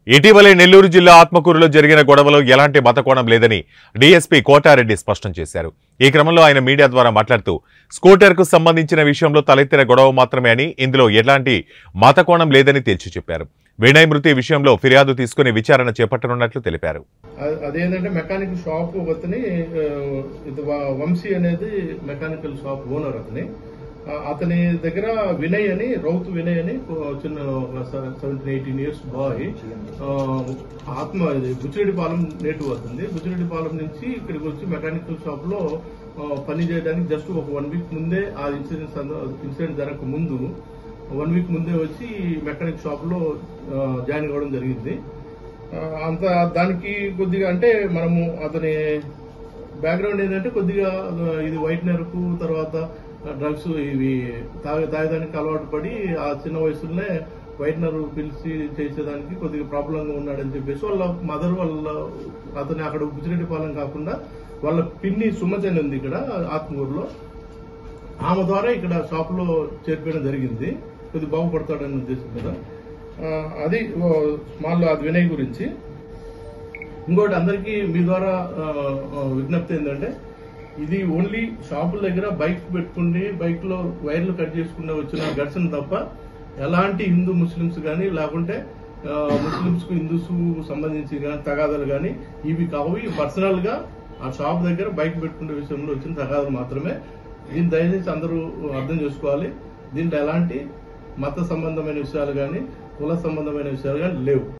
ఇటీవలే నెల్లూరు జిల్లా ఆత్మకూరులో జరిగిన గొడవలో ఎలాంటి మతకోణం లేదని డీఎస్పీ కోటారెడ్డి స్పష్టం చేశారు. ఈ క్రమంలో ఆయన మీడియా ద్వారా మాట్లాడుతూ స్కూటర్కు సంబంధించిన విషయంలో తలెత్తిన గొడవ మాత్రమే అని, ఇందులో ఎలాంటి మతకోణం లేదని తేల్చి చెప్పారు. వినయ్ మృతి విషయంలో ఫిర్యాదు తీసుకుని విచారణ చేపట్టనున్నట్లు తెలిపారు. అదేంటంటే మెకానిక్ షాప్ అతని వంశీ అనేది మెకానికల్ షాప్ ఓనర్. అతని దగ్గర వినయ్ అని రౌత్ వినయ్ అని చిన్న 17-18 ఇయర్స్ బాయ్ బుచ్చిరెడ్డిపాలెం నేటివ్ అవుతుంది. బుచ్చిరెడ్డిపాలెం నుంచి ఇక్కడికి వచ్చి మెకానికల్ షాప్ లో పని చేయడానికి జస్ట్ ఒక 1 వీక్ ముందే ఆ ఇన్సిడెంట్ జరగక ముందు 1 వీక్ ముందే వచ్చి మెకానిక్ షాప్ లో జాయిన్ కావడం జరిగింది. అంత దానికి కొద్దిగా అంటే మనము అతని బ్యాక్గ్రౌండ్ ఏంటంటే కొద్దిగా ఇది వైట్నర్ కు తర్వాత డ్రగ్స్ ఇవి తాగడానికి అలవాటు పడి ఆ చిన్న వయసులోనే వైట్నర్ పిలిచి చేసేదానికి కొద్దిగా ప్రాబ్లంగా ఉన్నాడని చెప్పేసి వాళ్ళ మదర్ అతని అక్కడ బుచ్చిరెడ్డిపాలెం కాకుండా వాళ్ళ పిన్ని సుమచని ఉంది ఇక్కడ ఆత్మూరులో. ఆమె ద్వారా ఇక్కడ షాప్ లో చేర్పడం జరిగింది, కొద్దిగా బాగుపడతాడనే ఉద్దేశం మీద. అది స్మాల్ అది వినయ్ గురించి. ఇంకోటి అందరికీ మీ ద్వారా విజ్ఞప్తి ఏంటంటే, ఇది ఓన్లీ షాపుల దగ్గర బైక్ పెట్టుకుని బైక్ లో వైర్లు కట్ చేసుకుని వచ్చిన ఘర్షణ తప్ప ఎలాంటి హిందూ ముస్లింస్ కానీ లేకుంటే ముస్లింస్ కు హిందూస్ సంబంధించి కానీ తగాదాలు కానీ ఇవి కావు. పర్సనల్ గా ఆ షాప్ దగ్గర బైక్ పెట్టుకునే విషయంలో వచ్చిన తగాదాలు మాత్రమే. దీన్ని దయచేసి అందరూ అర్థం చేసుకోవాలి. దీంట్లో ఎలాంటి మత సంబంధమైన విషయాలు కానీ కుల సంబంధమైన విషయాలు కానీ లేవు.